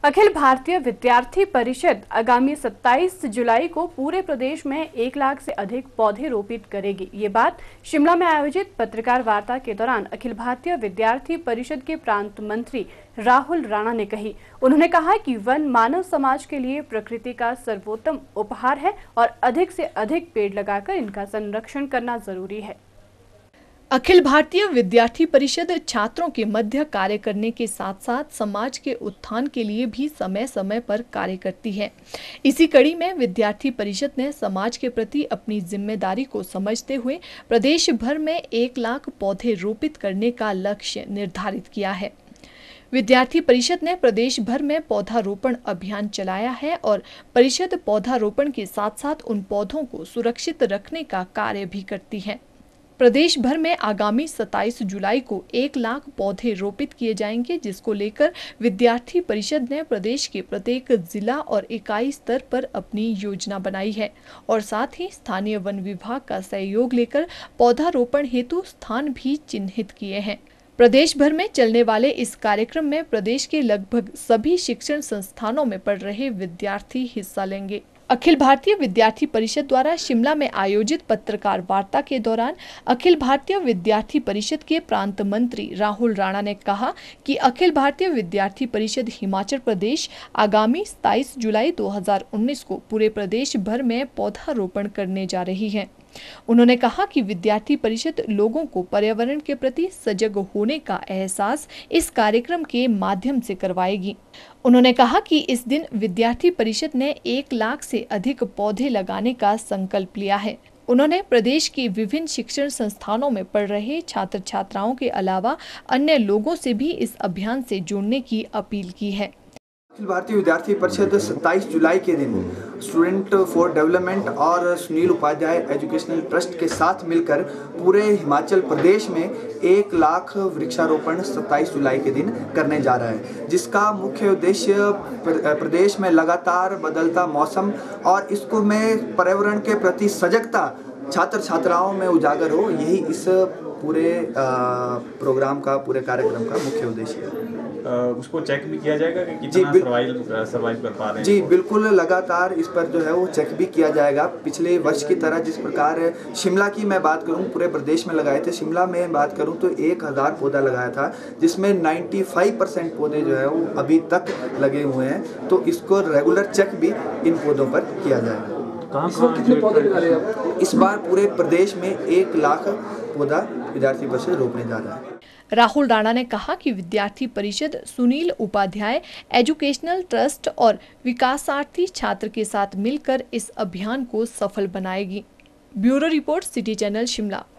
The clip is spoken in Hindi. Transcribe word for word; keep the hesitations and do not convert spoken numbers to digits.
अखिल भारतीय विद्यार्थी परिषद आगामी सत्ताईस जुलाई को पूरे प्रदेश में एक लाख से अधिक पौधे रोपित करेगी। ये बात शिमला में आयोजित पत्रकार वार्ता के दौरान अखिल भारतीय विद्यार्थी परिषद के प्रांत मंत्री राहुल राणा ने कही। उन्होंने कहा कि वन मानव समाज के लिए प्रकृति का सर्वोत्तम उपहार है और अधिक से अधिक पेड़ लगाकर इनका संरक्षण करना जरूरी है। अखिल भारतीय विद्यार्थी परिषद छात्रों के मध्य कार्य करने के साथ साथ समाज के उत्थान के लिए भी समय समय पर कार्य करती है। इसी कड़ी में विद्यार्थी परिषद ने समाज के प्रति अपनी जिम्मेदारी को समझते हुए प्रदेश भर में एक लाख पौधे रोपित करने का लक्ष्य निर्धारित किया है। विद्यार्थी परिषद ने प्रदेश भर में पौधारोपण अभियान चलाया है और परिषद पौधारोपण के साथ साथ उन पौधों को सुरक्षित रखने का कार्य भी करती है। प्रदेश भर में आगामी सत्ताईस जुलाई को एक लाख पौधे रोपित किए जाएंगे, जिसको लेकर विद्यार्थी परिषद ने प्रदेश के प्रत्येक जिला और इकाई स्तर पर अपनी योजना बनाई है और साथ ही स्थानीय वन विभाग का सहयोग लेकर पौधारोपण हेतु स्थान भी चिन्हित किए हैं। प्रदेश भर में चलने वाले इस कार्यक्रम में प्रदेश के लगभग सभी शिक्षण संस्थानों में पढ़ रहे विद्यार्थी हिस्सा लेंगे। अखिल भारतीय विद्यार्थी परिषद द्वारा शिमला में आयोजित पत्रकार वार्ता के दौरान अखिल भारतीय विद्यार्थी परिषद के प्रांत मंत्री राहुल राणा ने कहा कि अखिल भारतीय विद्यार्थी परिषद हिमाचल प्रदेश आगामी सत्ताईस जुलाई दो हज़ार उन्नीस को पूरे प्रदेश भर में पौधारोपण करने जा रही है। उन्होंने कहा कि विद्यार्थी परिषद लोगों को पर्यावरण के प्रति सजग होने का एहसास इस कार्यक्रम के माध्यम से करवाएगी। उन्होंने कहा कि इस दिन विद्यार्थी परिषद ने एक लाख से अधिक पौधे लगाने का संकल्प लिया है। उन्होंने प्रदेश की विभिन्न शिक्षण संस्थानों में पढ़ रहे छात्र छात्राओं के अलावा अन्य लोगों से भी इस अभियान से जुड़ने की अपील की है। अखिल भारतीय विद्यार्थी परिषद सत्ताईस जुलाई के दिन स्टूडेंट फॉर डेवलपमेंट और सुनील उपाध्याय एजुकेशनल ट्रस्ट के साथ मिलकर पूरे हिमाचल प्रदेश में एक लाख वृक्षारोपण सत्ताईस जुलाई के दिन करने जा रहा है, जिसका मुख्य उद्देश्य प्रदेश में लगातार बदलता मौसम और इसको में पर्यावरण के प्रति सजगता छात्र छात्राओं में उजागर हो, यही इस पूरे प्रोग्राम का पूरे कार्यक्रम का मुख्य उद्देश्य है। उसको चेक भी किया जाएगा कि कितना सर्वाइव सर्वाइव कर पा रहे हैं। जी बिल्कुल, लगातार इस पर जो है वो चेक भी किया जाएगा। पिछले वर्ष की तरह जिस प्रकार शिमला की मैं बात करूं, पूरे प्रदेश में लगाए थे, शिमला में बात करूं तो एक हज़ार पौधा लगाया था, जिसमें पचानवे परसेंट पौधे जो है वो अभी तक लगे हुए हैं। तो इसको रेगुलर चेक भी इन पौधों पर किया जाएगा। कहाँ कहाँ कितने पौधे लगा रहे हैं? इस बार पूरे प्रदेश में एक लाख पौधा विद्यार्थी परिषद रोपने जा रहा है। राहुल राणा ने कहा कि विद्यार्थी परिषद सुनील उपाध्याय एजुकेशनल ट्रस्ट और विकासार्थी छात्र के साथ मिलकर इस अभियान को सफल बनाएगी। Bureau report, city channel Shimla.